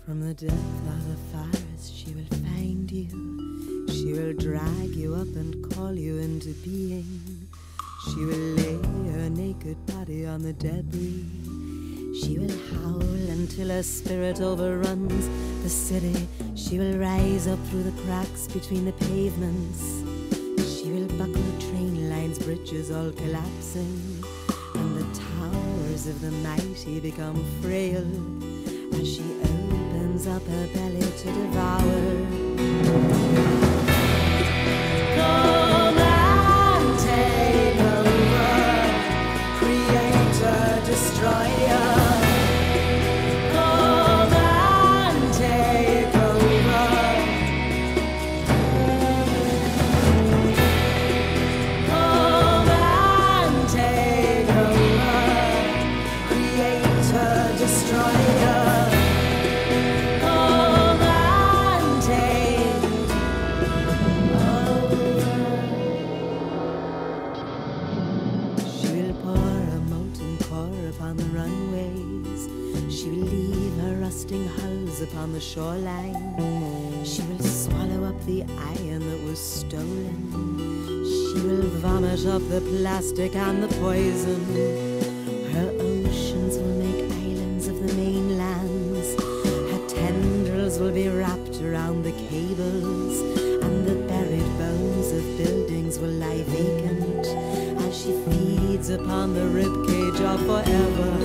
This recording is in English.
From the depth of the forest she will find you. She will drag you up and call you into being. She will lay her naked body on the debris. She will howl until her spirit overruns the city. She will rise up through the cracks between the pavements. She will buckle train lines, bridges all collapsing, and the towers of the mighty become frail as she opens up her belly to devour. Come and take over, Creator, Destroyer. Come and take over. Come and take over, Creator, Destroyer. Come and take over. She will pour a molten core upon the runways. She will leave her rusting hulls upon the shoreline. She will swallow up the iron that was stolen. She will vomit up the plastic and the poison. Her oceans will make islands of the mainlands. Her tendrils will be wrapped around the cables, and the buried bones of buildings will lie vacant as she feeds upon the ribcage of forever.